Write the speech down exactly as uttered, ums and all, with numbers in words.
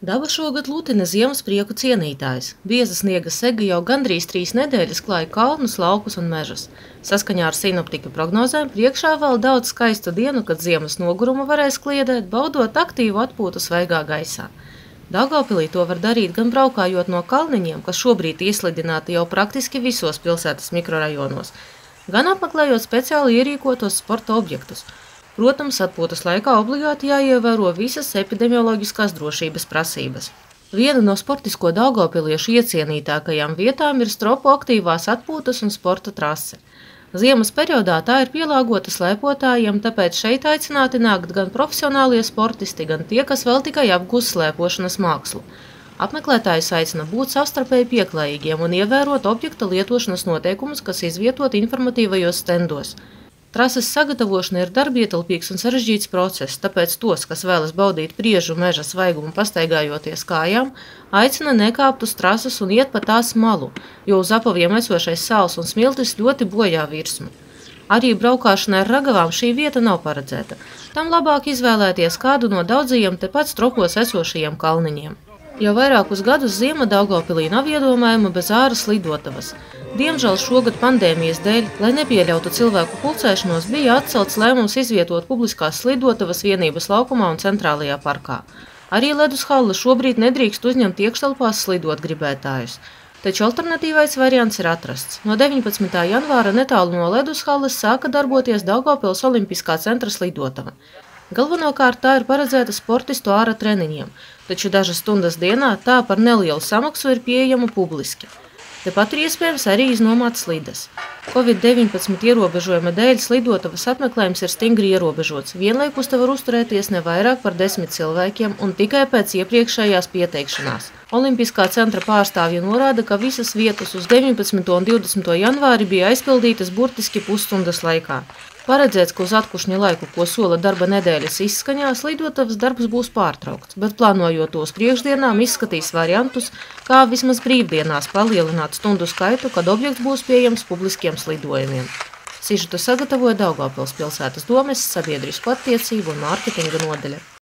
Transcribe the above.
Daba šogad lutina ziemas prieku cienītājs. Bieza sniega sega jau gandrīz trīs nedēļas klāja kalnus, laukus un mežus. Saskaņā ar sinoptika prognozēm priekšā vēl daudz skaistu dienu, kad ziemas nogurumu varēs kliedēt, baudot aktīvu atpūtu svaigā gaisā. Daugavpilī to var darīt gan braukājot no kalniņiem, kas šobrīd ieslidināti jau praktiski visos pilsētas mikrorajonos, gan apmeklējot speciāli ierīkotos sporta objektus. Protams, atpūtas laikā obligāti jāievēro visas epidemioloģiskās drošības prasības. Viena no sportisko daugavpiliešu iecienītākajām vietām ir stropu aktīvās atpūtas un sporta trase. Ziemas periodā tā ir pielāgota slēpotājiem, tāpēc šeit aicināti nākt gan profesionālie sportisti, gan tie, kas vēl tikai apgūst slēpošanas mākslu. Apmeklētājus aicina būt savstarpēji pieklājīgiem un ievērot objekta lietošanas noteikumus, kas izvietot informatīvajos stendos. Trases sagatavošana ir darbietilpīgs un sarežģīts process, tāpēc tos, kas vēlas baudīt priežu meža svaigumu pastaigājoties kājām, aicina nekāpt uz trases un iet pa tās malu, jo uz apaviem esošais sāls un smiltis ļoti bojā virsmu. Arī braukāšanai ar ragavām šī vieta nav paredzēta. Tam labāk izvēlēties kādu no daudzajiem tepat stropos esošajiem kalniņiem. Jau vairākus gadus ziema Daugavpilī nav iedomājama bez āras lidotavas. Diemžēl šogad pandēmijas dēļ, lai nepieļautu cilvēku pulcēšanos, bija atcelts lēmums izvietot publiskās lidotavas vienības laukumā un centrālajā parkā. Arī ledus halle šobrīd nedrīkst uzņemt iekštelpās slidot gribētājus. Taču alternatīvais variants ir atrasts. No deviņpadsmitā janvāra netālu no ledus halles sāka darboties Daugavpils Olimpiskā centra slidotava. Galvenokārt tā ir paredzēta sportistu āra treniņiem, taču dažas stundas dienā tā par nelielu samaksu ir pieejama publiski. Tepat ir iespējams arī iznomāt slides. Covid deviņpadsmit ierobežojuma dēļ slidotavas apmeklējums ir stingri ierobežots. Vienlaikus te var uzturēties ne vairāk par desmit cilvēkiem un tikai pēc iepriekšējās pieteikšanās. Olimpiskā centra pārstāvja norāda, ka visas vietas uz deviņpadsmito un divdesmito janvāri bija aizpildītas burtiski pusstundas laikā. Paredzēts, ka uz atkušņa laiku, ko sola darba nedēļas izskaņā, slidotavas darbs būs pārtraukts, bet plānojot to uz priekšdienām izskatīs variantus, kā vismaz brīvdienās palielināt stundu skaitu, kad objekts būs pieejams publiskiem slidojumiem. Sižetu sagatavoja Daugavpils pilsētas domes, sabiedrisko attiecību un mārketinga nodaļa.